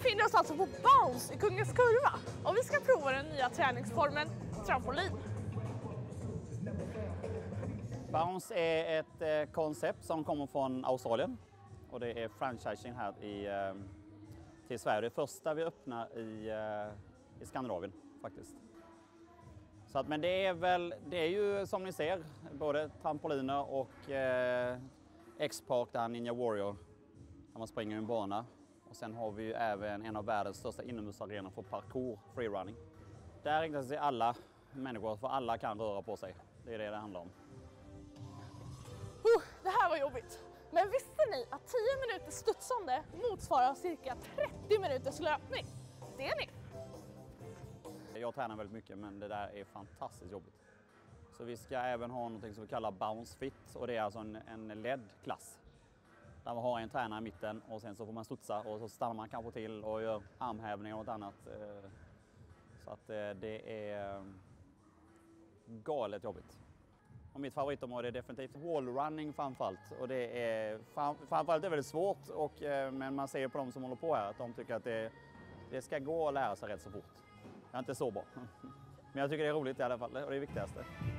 befinner oss alltså på Bounce i Kungens Kurva och vi ska prova den nya träningsformen trampolin. Bounce är ett koncept som kommer från Australien och det är franchising här till Sverige. Det är första vi öppnar i Skandinavien faktiskt. Så att, men det är ju som ni ser både trampoliner och X-Park där Ninja Warrior där man springer i en bana. Och sen har vi ju även en av världens största inomhusarenor för parkour, freerunning. Där riktar sig alla människor, för alla kan röra på sig. Det är det handlar om. Det här var jobbigt. Men visste ni att 10 minuter studsande motsvarar cirka 30 minuters löpning? Det är ni. Jag tränar väldigt mycket men det där är fantastiskt jobbigt. Så vi ska även ha något som vi kallar Bounce Fit och det är alltså en LED-klass. Där man har en tränare i mitten och sen så får man studsa och så stannar man kanske till och gör armhävningar och något annat. Så att det är galet jobbigt. Och mitt favoritområde är definitivt wallrunning framförallt. Och det är framförallt är väldigt svårt men man ser på de som håller på här att de tycker att det ska gå att lära sig rätt så fort. Jag är inte så bra. Men jag tycker det är roligt i alla fall och det är det viktigaste.